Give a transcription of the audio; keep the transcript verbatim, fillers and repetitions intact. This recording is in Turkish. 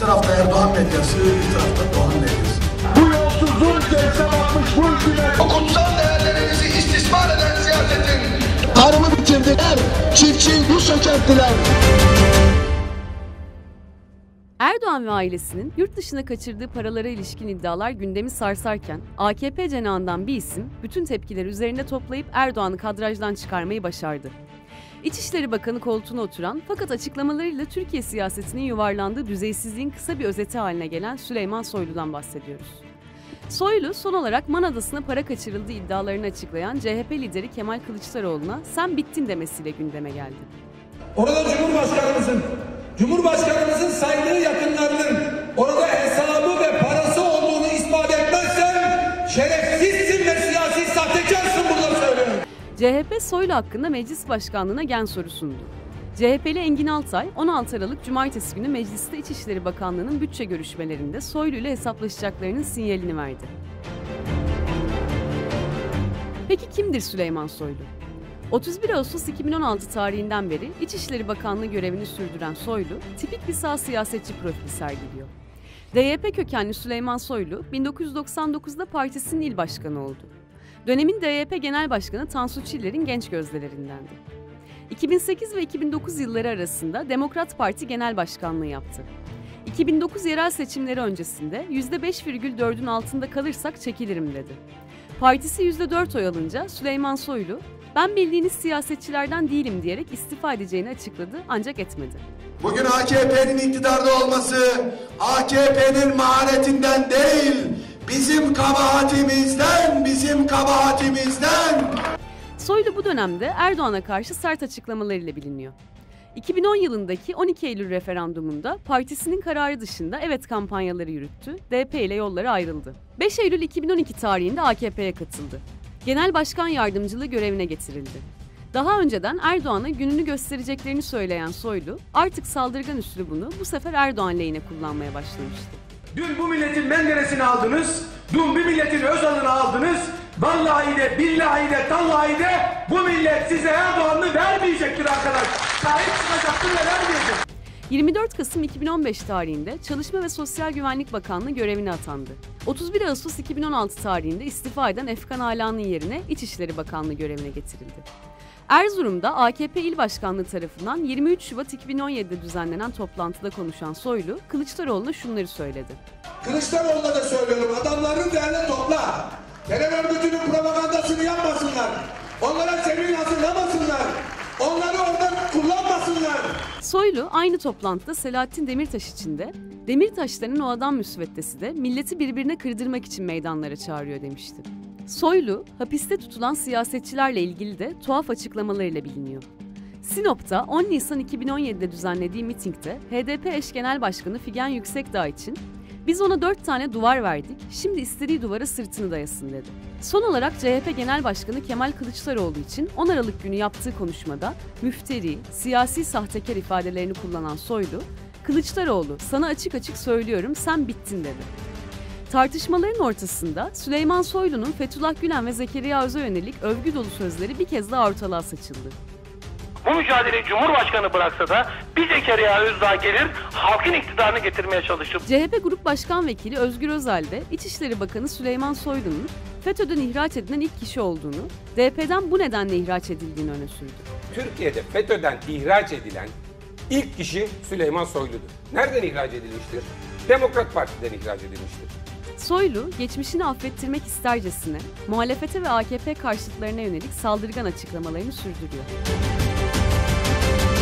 tarafta Erdoğan medyası, bir tarafta Doğan medyası. Bu yolsuzluğun cezbe atmış bu ülkede. O kutsal değerlerinizi istismar eden siyasetin. Tarımı bitirdiler, çiftçiyi bu çökerttiler. Erdoğan ve ailesinin yurt dışına kaçırdığı paralara ilişkin iddialar gündemi sarsarken A K P cenahından bir isim bütün tepkileri üzerinde toplayıp Erdoğan'ı kadrajdan çıkarmayı başardı. İçişleri Bakanı koltuğuna oturan fakat açıklamalarıyla Türkiye siyasetinin yuvarlandığı düzeysizliğin kısa bir özeti haline gelen Süleyman Soylu'dan bahsediyoruz. Soylu son olarak Man Adası'na para kaçırıldığı iddialarını açıklayan C H P lideri Kemal Kılıçdaroğlu'na "sen bittin" demesiyle gündeme geldi. Orada Cumhurbaşkanımızın, Cumhurbaşkanımızın saydığı yakınlarının orada hesabı ve parası olduğunu ispat etmezsen şerefsizsin ve siyasi sahtekarsın, bunu söylüyorum. C H P Soylu hakkında meclis başkanlığına gen soru sundu. C H P'li Engin Altay on altı Aralık Cumartesi günü mecliste İçişleri Bakanlığı'nın bütçe görüşmelerinde Soylu ile hesaplaşacaklarının sinyalini verdi. Peki kimdir Süleyman Soylu? otuz bir Ağustos iki bin on altı tarihinden beri İçişleri Bakanlığı görevini sürdüren Soylu, tipik bir sağ siyasetçi profili sergiliyor. D Y P kökenli Süleyman Soylu, bin dokuz yüz doksan dokuzda partisinin il başkanı oldu. Dönemin D Y P Genel Başkanı Tansu Çiller'in genç gözdelerindendi. iki bin sekiz ve iki bin dokuz yılları arasında Demokrat Parti Genel Başkanlığı yaptı. iki bin dokuz yerel seçimleri öncesinde yüzde beş virgül dördün altında kalırsak çekilirim dedi. Partisi yüzde dört oy alınca Süleyman Soylu, "ben bildiğiniz siyasetçilerden değilim" diyerek istifa edeceğini açıkladı ancak etmedi. Bugün A K P'nin iktidarda olması A K P'nin maharetinden değil, bizim kabahatimizden, bizim kabahatimizden. Soylu bu dönemde Erdoğan'a karşı sert açıklamalarıyla biliniyor. iki bin on yılındaki on iki Eylül referandumunda partisinin kararı dışında evet kampanyaları yürüttü, D P ile yolları ayrıldı. beş Eylül iki bin on iki tarihinde A K P'ye katıldı. Genel Başkan Yardımcılığı görevine getirildi. Daha önceden Erdoğan'a gününü göstereceklerini söyleyen Soylu, artık saldırgan üslubunu bu sefer Erdoğan lehine kullanmaya başlamıştı. Dün bu milletin Menderes'ini aldınız, dün bir milletin Özal'ını aldınız, vallahi de, billahi de, tallahi de bu millet size Erdoğan'ı vermeyecektir arkadaş. Sahip çıkacaktır ve vermeyecek. yirmi dört Kasım iki bin on beş tarihinde Çalışma ve Sosyal Güvenlik Bakanlığı görevine atandı. otuz bir Ağustos iki bin on altı tarihinde istifa eden Efkan Ala'nın yerine İçişleri Bakanlığı görevine getirildi. Erzurum'da A K P İl Başkanlığı tarafından yirmi üç Şubat iki bin on yedi'de düzenlenen toplantıda konuşan Soylu, Kılıçdaroğlu'na şunları söyledi. Kılıçdaroğlu'na da söylüyorum, adamlarını değerli topla. Terör örgütünün propagandasını yapmasınlar. Onlara zemin hazırlamasınlar. Onları orada kullanmasınlar. Soylu aynı toplantıda Selahattin Demirtaş için de Demirtaşların o adam müsveddesi de milleti birbirine kırdırmak için meydanlara çağırıyor demişti. Soylu, hapiste tutulan siyasetçilerle ilgili de tuhaf açıklamalarıyla biliniyor. Sinop'ta on Nisan iki bin on yedi'de düzenlediği mitingde H D P eş genel başkanı Figen Yüksekdağ için "biz ona dört tane duvar verdik, şimdi istediği duvara sırtını dayasın" dedi. Son olarak C H P Genel Başkanı Kemal Kılıçdaroğlu için on Aralık günü yaptığı konuşmada müfteri, siyasi sahtekar ifadelerini kullanan Soylu, "Kılıçdaroğlu, sana açık açık söylüyorum, sen bittin" dedi. Tartışmaların ortasında Süleyman Soylu'nun Fethullah Gülen ve Zekeriya Öz'e yönelik övgü dolu sözleri bir kez daha ortalığa saçıldı. Bu mücadeleyi Cumhurbaşkanı bıraksa da bir Zekeriya Özdağ gelir, halkın iktidarını getirmeye çalışır. C H P Grup Başkan Vekili Özgür Özel de İçişleri Bakanı Süleyman Soylu'nun FETÖ'den ihraç edilen ilk kişi olduğunu, D H P'den bu nedenle ihraç edildiğini öne sürdü. Türkiye'de FETÖ'den ihraç edilen ilk kişi Süleyman Soylu'dur. Nereden ihraç edilmiştir? Demokrat Parti'den ihraç edilmiştir. Soylu, geçmişini affettirmek istercesine muhalefete ve A K P karşıtlarına yönelik saldırgan açıklamalarını sürdürüyor.